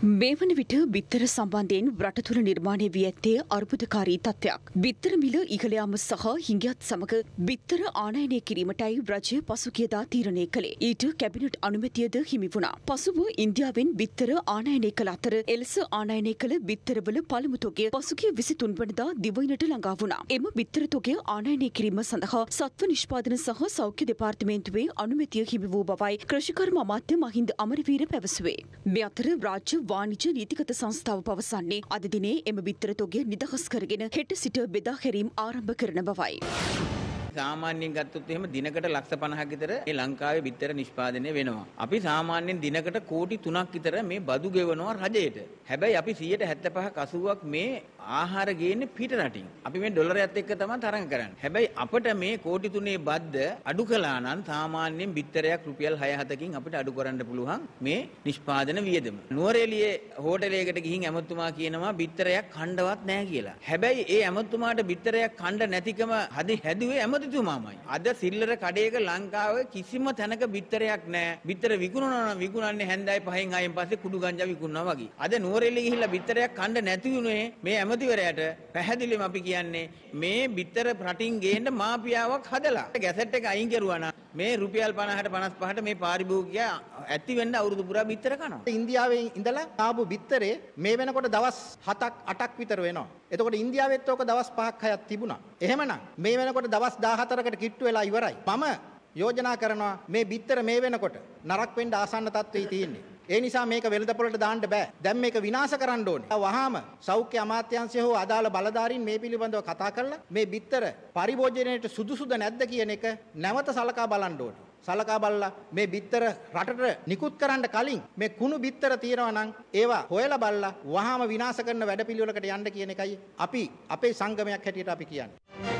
මේ වන විට බිත්තර සම්බන්ධයෙන් රට තුළ නිර්මාණය වී ඇත්තේ අර්බුදකාරී තත්ත්වයක්. බිත්තර මිල ඉහළ යාම සහ හිඟයත් සමග බිත්තර ආනයනය කිරීමටයි රජය පසුගියදා තීරණය කළේ. ඊට කැබිනට් අනුමැතියද හිමි වුණා. පසුව ඉන්දියාවෙන් බිත්තර ආනයනය කළ අතර එලෙස ආනයනය කළ බිත්තරවල පළමු තොගය පසුගිය 23 වනදා දිවයිනට ළඟා වුණා. එම බිත්තර තොගය ආනයනය කිරීම සඳහා සත්ව නිෂ්පාදන සහ සෞඛ්‍ය දෙපාර්තමේන්තුවේ අනුමැතිය හිමි වූ බවයි කෘෂිකර්ම අමාත්‍ය මහින්ද අමරවීර පැවසුවේ. මේ අතර රාජ්‍ය වාණිජ්‍ය නීතිගත සංස්ථාව පවසන්නේ අද දිනේ එම බිත්තර තොගය නිදහස් කරගෙන හෙට සිට බෙදා හැරීම් ආරම්භ කරන බවයි. සාමාන්‍යයෙන් ගත්තොත් එහෙම දිනකට ලක්ෂ 50ක් විතර මේ ලංකාවේ බිත්තර නිෂ්පාදනය වෙනවා. අපි සාමාන්‍යයෙන් දිනකට කෝටි 3ක් විතර මේ බදු ගෙවනවා රජයට. හැබැයි අපි 75ක් 80ක් මේ ආහාර ගේන්නේ පිට රටින්. අපි මේ ඩොලරයත් එක්ක තමයි තරඟ කරන්නේ. හැබැයි අපිට මේ කෝටි 3 බද්ද අඩු කළා නම් සාමාන්‍යයෙන් බිත්තරයක් රුපියල් 6-7කින් අපිට අඩු කරන්න පුළුවන් මේ නිෂ්පාදන වියදම. නුවරඑළියේ හෝටලයකට ගිහින් ඇමතුමා කියනවා බිත්තරයක් කණ්ඩවත් නැහැ කියලා. හැබැයි ඒ ඇමතුමාට බිත්තරයක් කණ්ඩ නැතිකම හැදුවේ ඇමතිතුමාමයි. අද සිල්ලර කඩේක ලංකාවේ කිසිම තැනක බිත්තරයක් නැහැ. බිත්තර විකුණනවා නම් විකුණන්නේ හැන්දෑවේ 5න් 6න් පස්සේ කුඩු ගංජා විකුණනවා වගේ. අද නුවරඑළිය ගිහිල්ලා බිත්තරයක් කණ්ඩ නැති වුණේ මේ ඇමතිවරයාට පැහැදිලිවම අපි කියන්නේ මේ බිත්තර රටින් ගේන්න මාපියාවක් හදලා ගැසට් එක අයින් කරුවා නම් මේ රුපියල් 50ට 55ට මේ පාරිභෝගිකයා ඇති වෙන්න අවුරුදු පුරා බිත්තර කනවා. ඉන්දියාවේ ඉඳලා ආපු බිත්තරේ මේ වෙනකොට දවස් 7ක් 8ක් විතර වෙනවා. එතකොට ඉන්දියාවෙත් ඕක දවස් 5ක් 6ක් තිබුණා. එහෙමනම් මේ වෙනකොට දවස් 14කට කිට්ටු වෙලා ඉවරයි. මම යෝජනා කරනවා මේ බිත්තර මේ වෙනකොට නරක වෙන්න ආසන්න තත්ත්වෙයි තියෙන්නේ. ඒ නිසා මේක වෙළඳපොළට දාන්න බෑ. දැන් මේක විනාශ කරන්න ඕනේ. වහාම සෞඛ්‍ය අමාත්‍යාංශය හෝ අදාළ බලධාරීන් මේ පිළිබඳව කතා කරලා මේ බිත්තර පරිභෝජනයට සුදුසුද නැද්ද කියන එක නැවත සලකා බලන්න ඕනේ. සලකා බලලා මේ බිත්තර රටට නිකුත් කරන්න කලින් මේ කුණු බිත්තර තියෙනවා නම් ඒවා හොයලා බලලා වහාම විනාශ කරන වැඩපිළිවෙලකට යන්න කියන එකයි අපි අපේ සංගමයක් හැටියට අපි කියන්නේ.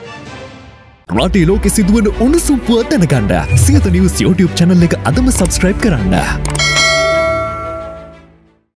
රටේ ලෝකෙ සිදුවන උණුසුම් පුවත් දැනගන්න සියත නිවුස් YouTube channel එක අදම subscribe කරන්න.